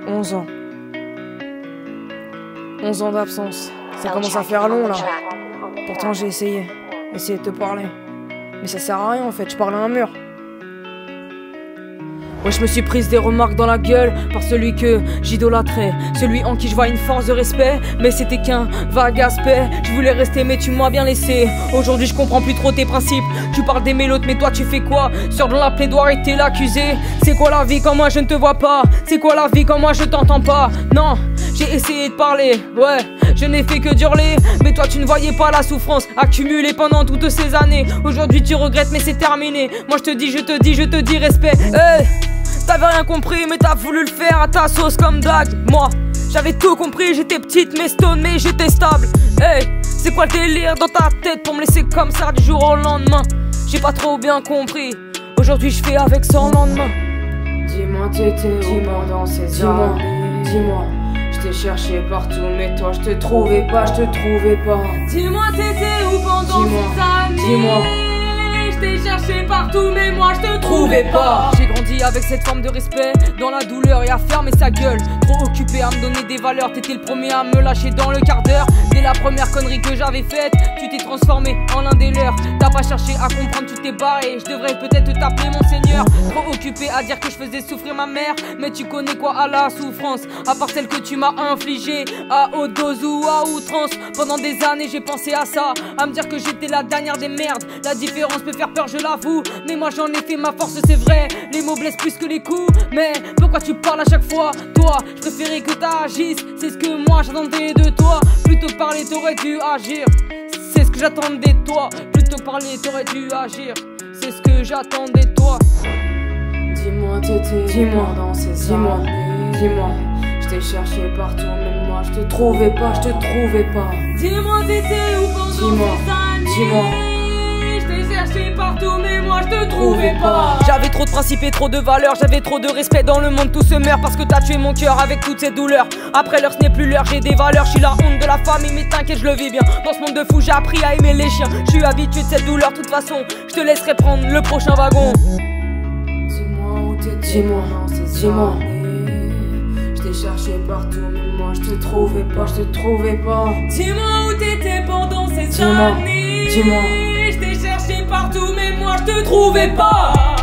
11 ans. 11 ans d'absence. Ça commence à faire long là. Pourtant j'ai essayé de te parler. Mais ça sert à rien en fait, je parle à un mur. Ouais, je me suis prise des remarques dans la gueule par celui que j'idolâtrais, celui en qui je vois une force de respect, mais c'était qu'un vague aspect. Je voulais rester mais tu m'as bien laissé. Aujourd'hui je comprends plus trop tes principes. Tu parles d'aimer l'autre mais toi tu fais quoi? Sors dans la plaidoirie t'es l'accusé. C'est quoi la vie quand moi je ne te vois pas? C'est quoi la vie quand moi je t'entends pas? Non, j'ai essayé de parler, ouais, je n'ai fait que d'hurler. Mais toi tu ne voyais pas la souffrance accumulée pendant toutes ces années. Aujourd'hui tu regrettes mais c'est terminé. Moi je te dis respect. Hey, t'avais rien compris mais t'as voulu le faire à ta sauce comme Dag. Moi j'avais tout compris, j'étais petite mais stone mais j'étais stable. Hey, c'est quoi le délire dans ta tête pour me laisser comme ça du jour au lendemain? J'ai pas trop bien compris, aujourd'hui je fais avec sans lendemain. Dis-moi t'étais où pendant ces années? Dis-moi, je t'ai cherché partout mais toi je te trouvais pas, Dis-moi t'étais où pendant ces années? Dis-moi, je t'ai cherché partout mais moi je te trouvais pas. J'ai grandi avec cette forme de respect, dans la douleur et à fermer sa gueule. Trop occupé à me donner des valeurs, t'étais le premier à me lâcher dans le quart d'heure. Dès la première connerie que j'avais faite, tu t'es transformé en l'un des leurs. T'as pas cherché à comprendre, tu t'es barré. Je devrais peut-être t'appeler mon seigneur. Trop occupé à dire que je faisais souffrir ma mère, mais tu connais quoi à la souffrance, à part celle que tu m'as infligée à haute dose ou à outrance. Pendant des années j'ai pensé à ça, à me dire que j'étais la dernière des merdes. La différence peut faire peur je l'avoue, mais moi j'en ai fait ma force c'est vrai. Les mots blessent plus que les coups, mais pourquoi tu parles à chaque fois? Toi, je préférais que t'agisses, c'est ce que moi j'attendais de toi. Plutôt que parler t'aurais dû agir, c'est ce que j'attendais de toi. Plutôt que parler t'aurais dû agir, c'est ce que j'attendais de toi. Dis-moi t'étais dans ces années. Dis-moi, je t'ai cherché partout mais moi je te trouvais pas, Dis-moi t'étais où pendant ces années? Dis-moi, cherché partout mais moi je te trouvais pas. J'avais trop de principes et trop de valeurs, j'avais trop de respect dans le monde, tout se meurt parce que t'as tué mon cœur avec toutes ces douleurs. Après l'heure ce n'est plus l'heure, j'ai des valeurs, je suis la honte de la famille mais t'inquiète je le vis bien. Dans ce monde de fou j'ai appris à aimer les chiens, je suis habitué de cette douleur, de toute façon je te laisserai prendre le prochain wagon. Dis-moi où t'étais, dis-moi, je t'ai cherché partout mais moi je te trouvais pas, Dis-moi où t'étais pendant ces années. Dis-moi, je t'ai cherché partout mais moi je te trouvais pas.